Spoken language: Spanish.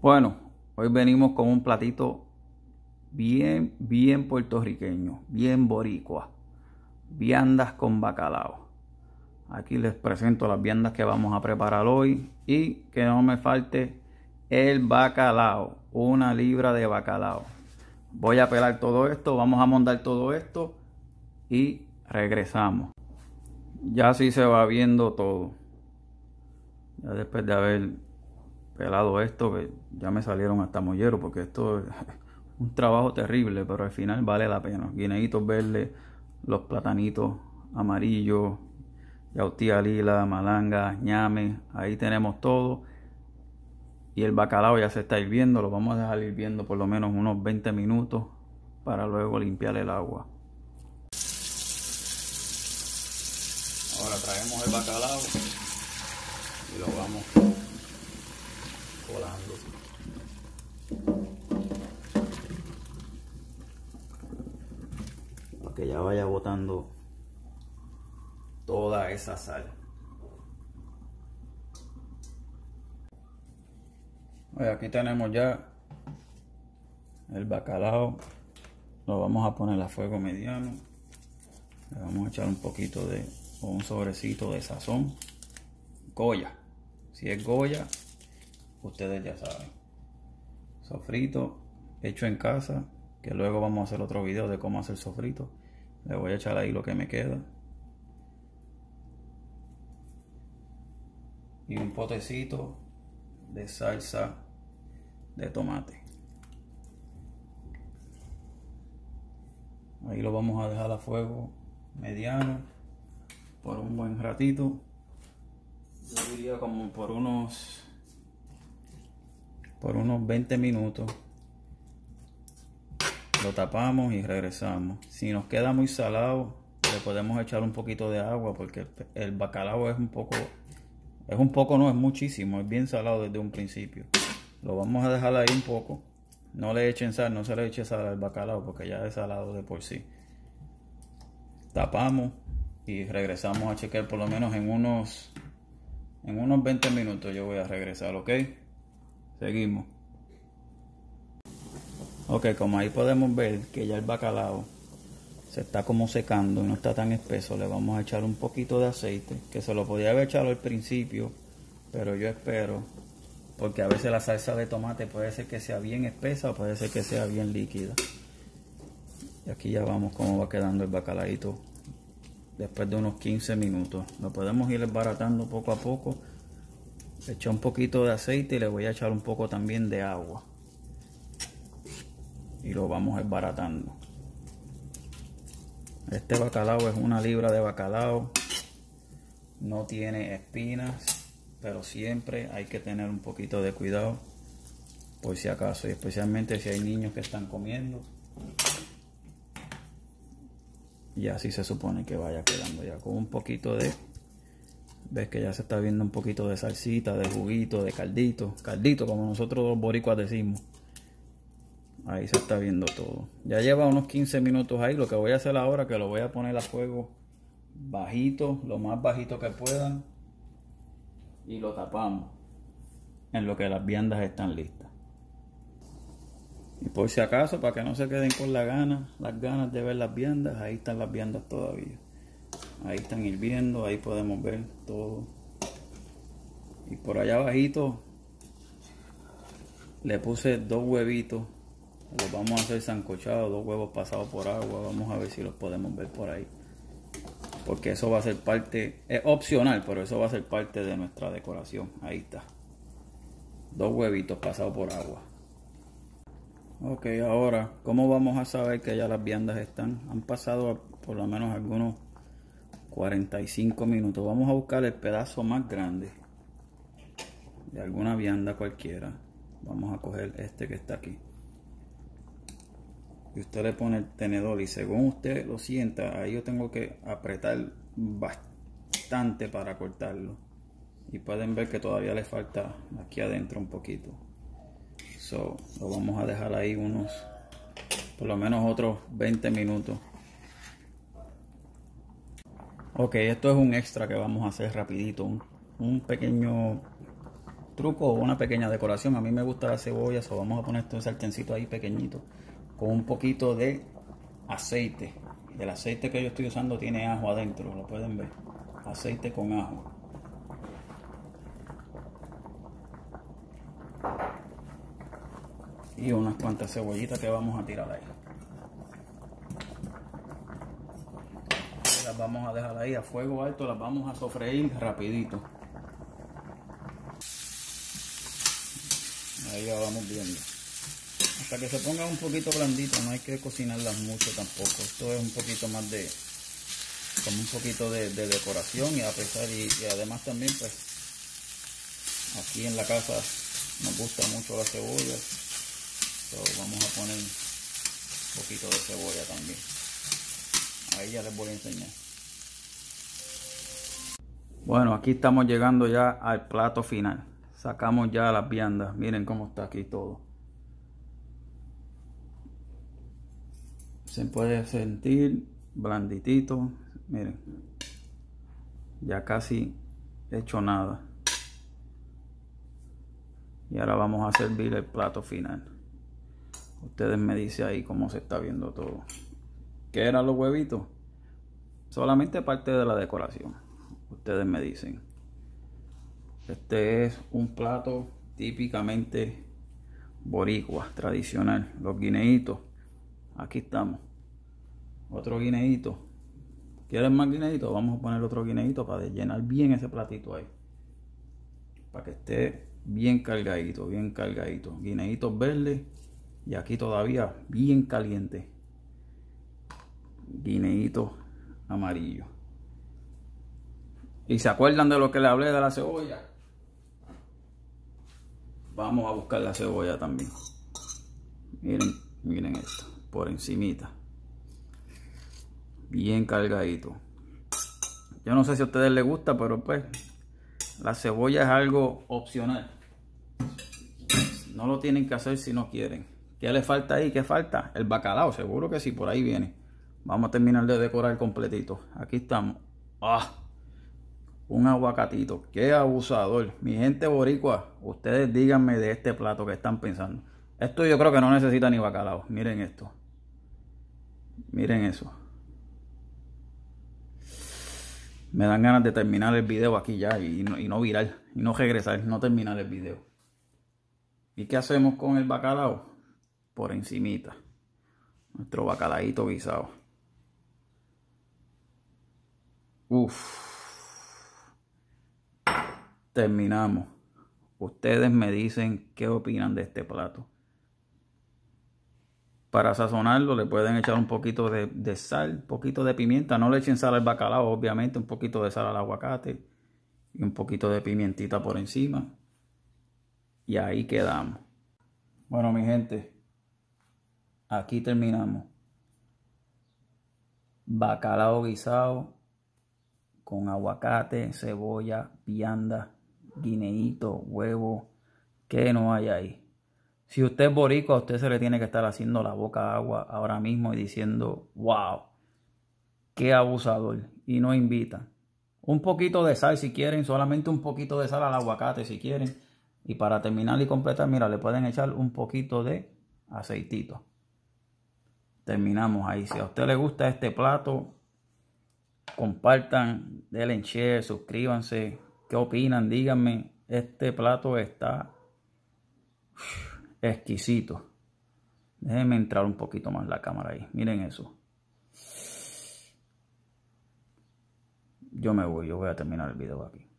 Bueno, hoy venimos con un platito bien puertorriqueño, bien boricua. Viandas con bacalao. Aquí les presento las viandas que vamos a preparar hoy y que no me falte el bacalao, 1 libra de bacalao. Voy a pelar todo esto, vamos a montar todo esto y regresamos. Ya así se va viendo todo. Ya después de haber pelado esto, que ya me salieron hasta molleros, porque esto es un trabajo terrible, pero al final vale la pena. Guineitos verdes, los platanitos amarillos, yautía lila, malanga, ñame, ahí tenemos todo. Y el bacalao ya se está hirviendo, lo vamos a dejar hirviendo por lo menos unos 20 minutos para luego limpiar el agua. Ahora traemos el bacalao y lo vamos colando. Para que ya vaya botando toda esa sal. Aquí tenemos ya el bacalao. Lo vamos a poner a fuego mediano. Le vamos a echar un poquito de un sobrecito de sazón. Goya. Si es Goya, ustedes ya saben. Sofrito hecho en casa, que luego vamos a hacer otro video de cómo hacer sofrito. Le voy a echar ahí lo que me queda. Y un potecito de salsa de tomate. Ahí lo vamos a dejar a fuego mediano por un buen ratito. Yo diría como por unos 20 minutos. Lo tapamos y regresamos. Si nos queda muy salado, le podemos echar un poquito de agua, porque el bacalao es muchísimo, es bien salado desde un principio. Lo vamos a dejar ahí un poco. No le echen sal, no se le eche sal al bacalao porque ya es salado de por sí. Tapamos y regresamos a chequear por lo menos en unos 20 minutos. Yo voy a regresar, ¿ok? Seguimos. Ok, como ahí podemos ver que ya el bacalao se está como secando y no está tan espeso, le vamos a echar un poquito de aceite, que se lo podía haber echado al principio, pero yo espero, porque a veces la salsa de tomate puede ser que sea bien espesa o puede ser que sea bien líquida. Y aquí ya vamos cómo va quedando el bacalaíto después de unos 15 minutos. Lo podemos ir desbaratando poco a poco. Le eché un poquito de aceite y le voy a echar un poco también de agua. Y lo vamos desbaratando. Este bacalao es 1 libra de bacalao. No tiene espinas, pero siempre hay que tener un poquito de cuidado por si acaso, y especialmente si hay niños que están comiendo. Y así se supone que vaya quedando ya con un poquito de... Ves que ya se está viendo un poquito de salsita, de juguito, de caldito. Caldito, como nosotros los boricuas decimos. Ahí se está viendo todo. Ya lleva unos 15 minutos ahí. Lo que voy a hacer ahora es que lo voy a poner a fuego bajito, lo más bajito que puedan. Y lo tapamos en lo que las viandas están listas. Y por si acaso, para que no se queden con las ganas de ver las viandas, ahí están las viandas todavía. Ahí están hirviendo, ahí podemos ver todo. Y por allá abajito le puse 2 huevitos. Los vamos a hacer sancochados, 2 huevos pasados por agua. Vamos a ver si los podemos ver por ahí. Porque eso va a ser parte, es opcional, pero eso va a ser parte de nuestra decoración. Ahí está. 2 huevitos pasados por agua. Ok, ahora, ¿cómo vamos a saber que ya las viandas están? Han pasado por lo menos algunos 45 minutos. Vamos a buscar el pedazo más grande de alguna vianda cualquiera. Vamos a coger este que está aquí. Y usted le pone el tenedor y según usted lo sienta, ahí yo tengo que apretar bastante para cortarlo. Y pueden ver que todavía le falta aquí adentro un poquito. Lo vamos a dejar ahí por lo menos otros 20 minutos. Ok, esto es un extra que vamos a hacer rapidito. Un pequeño truco o una pequeña decoración. A mí me gusta la cebolla, so vamos a poner este sartencito ahí pequeñito con un poquito de aceite. El aceite que yo estoy usando tiene ajo adentro, lo pueden ver. Aceite con ajo. Y unas cuantas cebollitas que vamos a tirar ahí. Las vamos a dejar ahí a fuego alto, las vamos a sofreír rapidito. Ahí ya vamos viendo. Hasta que se pongan un poquito blanditas, no hay que cocinarlas mucho tampoco. Esto es un poquito más de, como un poquito de decoración y a pesar y además también pues aquí en la casa nos gusta mucho la cebolla. Vamos a poner un poquito de cebolla también. Ahí ya les voy a enseñar. Bueno, aquí estamos llegando ya al plato final. Sacamos ya las viandas. Miren cómo está aquí todo. Se puede sentir blanditito. Miren. Ya casi hecho nada. Y ahora vamos a servir el plato final. Ustedes me dicen ahí cómo se está viendo todo. ¿Qué eran los huevitos? Solamente parte de la decoración. Ustedes me dicen. Este es un plato típicamente boricua, tradicional. Los guineitos. Aquí estamos. Otro guineíto. ¿Quieren más guineitos? Vamos a poner otro guineíto para llenar bien ese platito ahí. Para que esté bien cargadito, bien cargadito. Guineitos verdes. Y aquí todavía bien caliente. Guineíto amarillo. ¿Y se acuerdan de lo que le hablé de la cebolla? Vamos a buscar la cebolla también. Miren, miren esto. Por encimita. Bien cargadito. Yo no sé si a ustedes les gusta, pero pues la cebolla es algo opcional. No lo tienen que hacer si no quieren. ¿Qué le falta ahí? ¿Qué falta? El bacalao, seguro que sí, por ahí viene. Vamos a terminar de decorar completito. Aquí estamos. ¡Ah! Un aguacatito. ¡Qué abusador! Mi gente boricua, ustedes díganme de este plato que están pensando. Esto yo creo que no necesita ni bacalao. Miren esto. Miren eso. Me dan ganas de terminar el video aquí ya y no virar. Y no regresar, no terminar el video. ¿Y qué hacemos con el bacalao? Por encimita. Nuestro bacalaíto guisado. Uff. Terminamos. Ustedes me dicen qué opinan de este plato. Para sazonarlo le pueden echar un poquito de sal, un poquito de pimienta. No le echen sal al bacalao, obviamente. Un poquito de sal al aguacate. Y un poquito de pimientita por encima. Y ahí quedamos. Bueno, mi gente. Aquí terminamos. Bacalao guisado con aguacate, cebolla, vianda, guineíto, huevo. ¿Qué no hay ahí? Si usted es boricua, a usted se le tiene que estar haciendo la boca agua ahora mismo y diciendo, wow, qué abusador. Y no invitan. Un poquito de sal si quieren, solamente un poquito de sal al aguacate si quieren. Y para terminar y completar, mira, le pueden echar un poquito de aceitito. Terminamos ahí. Si a usted le gusta este plato, compartan, denle share, suscríbanse. ¿Qué opinan? Díganme. Este plato está exquisito. Déjenme entrar un poquito más la cámara ahí. Miren eso. Yo me voy. Yo voy a terminar el video aquí.